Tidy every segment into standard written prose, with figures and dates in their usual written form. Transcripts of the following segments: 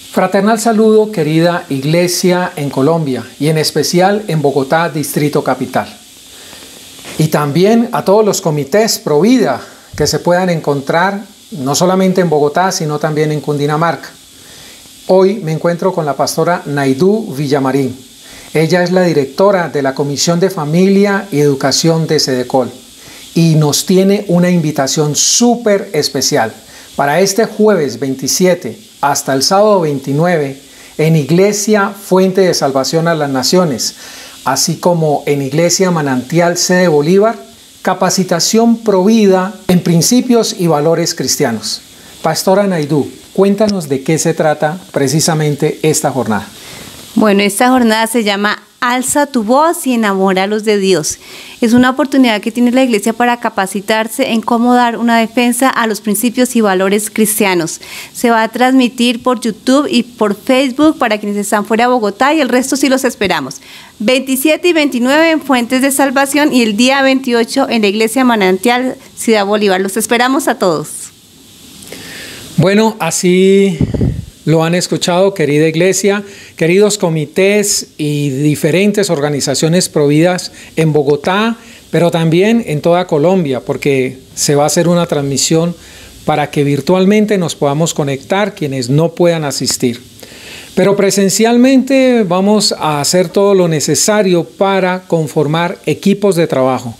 Fraternal saludo, querida iglesia en Colombia y en especial en Bogotá, Distrito Capital. Y también a todos los comités Provida que se puedan encontrar no solamente en Bogotá, sino también en Cundinamarca. Hoy me encuentro con la pastora Naidú Villamarín. Ella es la directora de la Comisión de Familia y Educación de Sedecol y nos tiene una invitación súper especial para este jueves 27 hasta el sábado 29 en Iglesia Fuente de Salvación a las Naciones, así como en Iglesia Manantial Sede Bolívar, capacitación Provida en principios y valores cristianos. Pastora Naidú, cuéntanos de qué se trata precisamente esta jornada. Bueno, esta jornada se llama Alza tu voz y enamóralos de Dios. Es una oportunidad que tiene la iglesia para capacitarse en cómo dar una defensa a los principios y valores cristianos. Se va a transmitir por YouTube y por Facebook para quienes están fuera de Bogotá y el resto sí los esperamos. 27 y 29 en Fuentes de Salvación y el día 28 en la Iglesia Manantial Ciudad Bolívar. Los esperamos a todos. Bueno, así lo han escuchado, querida iglesia, queridos comités y diferentes organizaciones providas en Bogotá, pero también en toda Colombia, porque se va a hacer una transmisión para que virtualmente nos podamos conectar quienes no puedan asistir. Pero presencialmente vamos a hacer todo lo necesario para conformar equipos de trabajo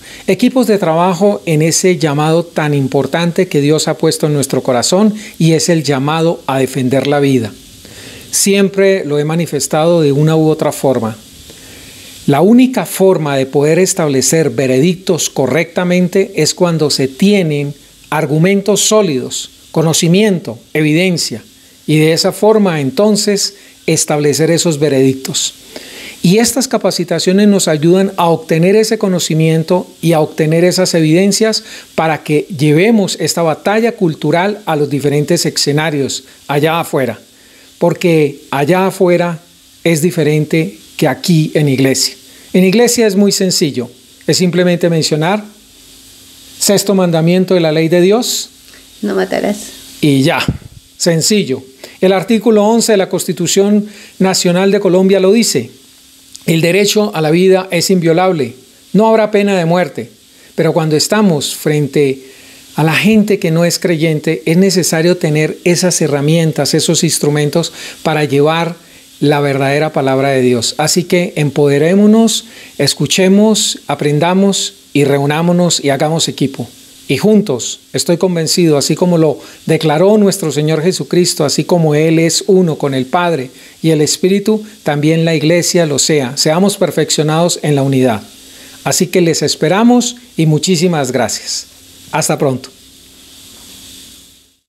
en ese llamado tan importante que Dios ha puesto en nuestro corazón y es el llamado a defender la vida. Siempre lo he manifestado de una u otra forma. La única forma de poder establecer veredictos correctamente es cuando se tienen argumentos sólidos, conocimiento, evidencia. Y de esa forma, entonces, establecer esos veredictos. Y estas capacitaciones nos ayudan a obtener ese conocimiento y a obtener esas evidencias para que llevemos esta batalla cultural a los diferentes escenarios allá afuera. Porque allá afuera es diferente que aquí en iglesia. En iglesia es muy sencillo. Es simplemente mencionar sexto mandamiento de la ley de Dios. No matarás. Y ya. Sencillo. El artículo 11 de la Constitución Nacional de Colombia lo dice. El derecho a la vida es inviolable. No habrá pena de muerte. Pero cuando estamos frente a la gente que no es creyente, es necesario tener esas herramientas, esos instrumentos para llevar la verdadera palabra de Dios. Así que empoderémonos, escuchemos, aprendamos y reunámonos y hagamos equipo. Y juntos, estoy convencido, así como lo declaró nuestro Señor Jesucristo, así como Él es uno con el Padre y el Espíritu, también la iglesia lo sea. Seamos perfeccionados en la unidad. Así que les esperamos y muchísimas gracias. Hasta pronto.